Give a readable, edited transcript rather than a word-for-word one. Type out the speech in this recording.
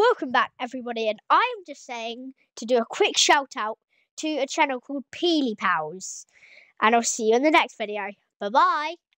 Welcome back, everybody, and I'm just saying to do a quick shout out to a channel called peelypals, and I'll see you in the next video. Bye bye.